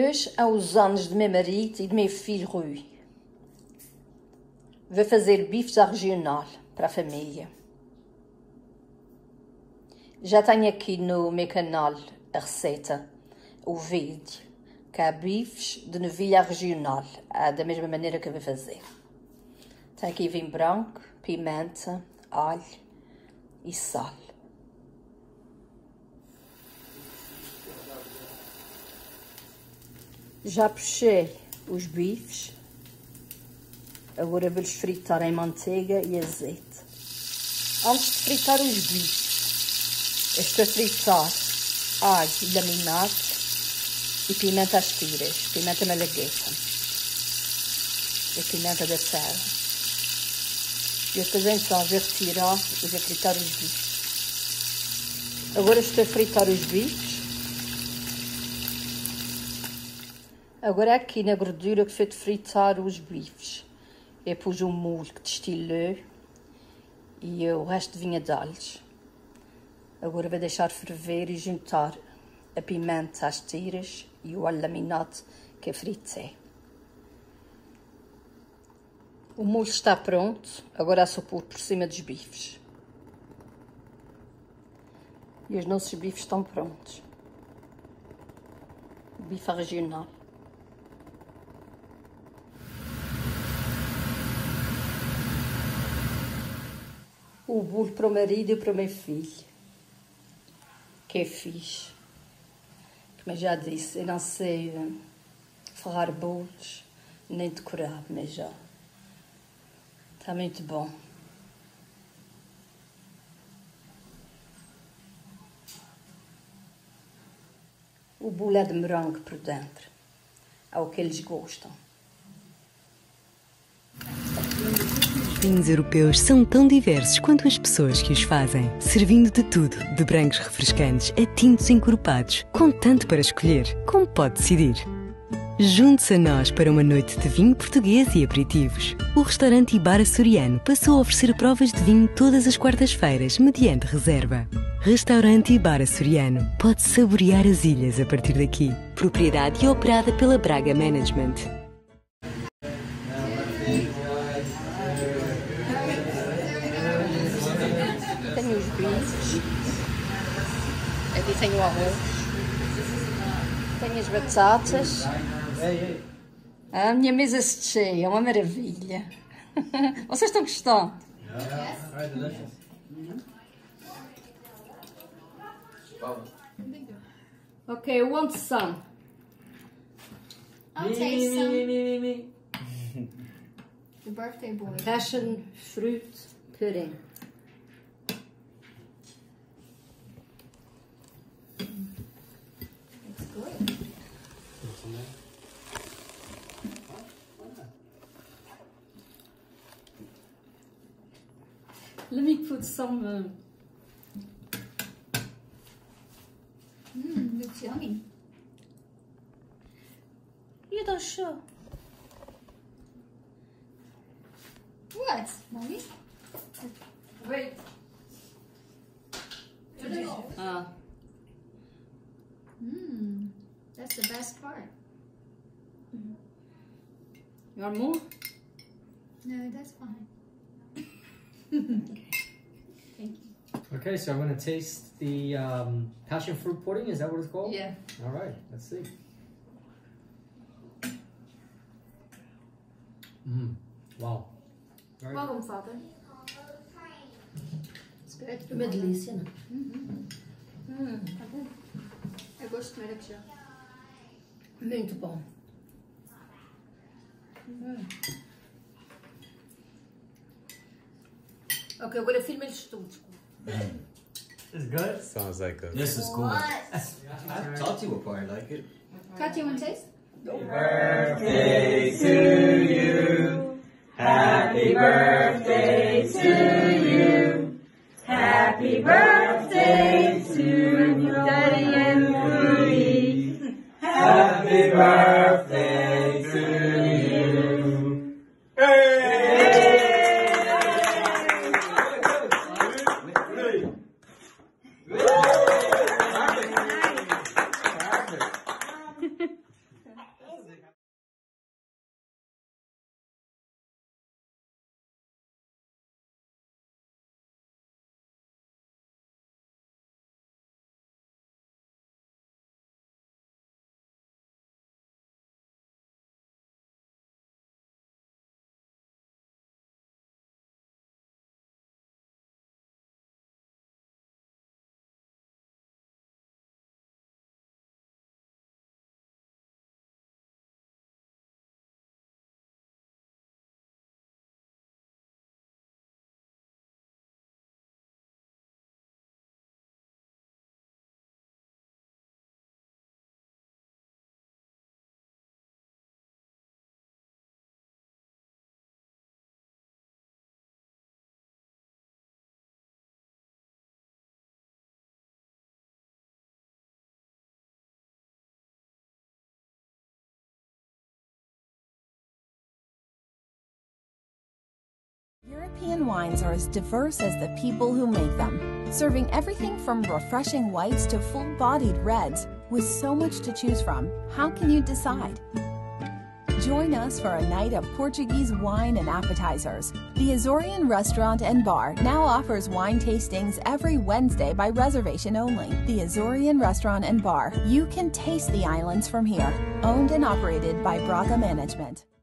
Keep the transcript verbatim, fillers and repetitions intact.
Hoje é os anos do meu marido e do meu filho Rui. Vou fazer bifes à regional para a família. Já tenho aqui no meu canal a receita, o vídeo, que é bifes de novilha regional, é da mesma maneira que eu vou fazer. Tem aqui vinho branco, pimenta, alho e sal. Já puxei os bifes, agora vou-los fritar em manteiga e azeite. Antes de fritar os bifes, estou a fritar alho laminado e pimenta às tiras, pimenta malagueta e pimenta da serra. E depois então vou retirar e vou fritar os bifes. Agora estou a fritar os bifes. Agora aqui na gordura que foi de fritar os bifes, eu pus um molho que destilou e o resto de vinha de alhos. Agora vou deixar ferver e juntar a pimenta às tiras e o alho laminado que eu fritei. O molho está pronto, agora é só pôr por cima dos bifes. E os nossos bifes estão prontos. Bife regional. O bolo para o marido e para o meu filho, que é fixe. Como eu já disse, eu não sei ferrar bolos, nem decorar, mas já está muito bom. O bolo é de morango por dentro, é o que eles gostam. Os vinhos europeus são tão diversos quanto as pessoas que os fazem, servindo de tudo, de brancos refrescantes a tintos encorpados, com tanto para escolher, como pode decidir. Junte-se a nós para uma noite de vinho português e aperitivos. O restaurante Ibar Açoriano passou a oferecer provas de vinho todas as quartas-feiras, mediante reserva. Restaurante Ibar Açoriano pode saborear as ilhas a partir daqui. Propriedade e operada pela Braga Management. Tenho os bifes, aqui tenho o arroz, tenho as batatas. A minha mesa se cheia, é uma maravilha. Vocês estão gostando? Ok, who wants some? I'll taste some. Me, me, me, me. The birthday boy. Passion fruit pudding. It's good. Let me put some. Uh, Mmm, looks yummy. you don't show. What, mommy? Wait. Ah. Mmm, that's the best part. You want more? No, that's fine. Thank you. Okay, so I'm going to taste the um, passion fruit pudding. Is that what it's called? Yeah. All right, let's see. Mmm, wow. Very good. Welcome, Father. It's good. Uma delícia, não? Uhum. Hum, Tá bom? Eu gosto de comer aqui já. muito bom. Hum. Ok, agora filma eles todos. It's good? Sounds like a... This is cool. What? I talked to you before, I like it. Kat, you want to taste? Birthday to you. Happy birthday to you. Happy birthday to Daddy and Rudy. Happy birthday to you. Hey! European wines are as diverse as the people who make them, serving everything from refreshing whites to full-bodied reds. With so much to choose from, how can you decide? Join us for a night of Portuguese wine and appetizers. The Azorian Restaurant and Bar now offers wine tastings every Wednesday by reservation only. The Azorian Restaurant and Bar. You can taste the islands from here. Owned and operated by Braga Management.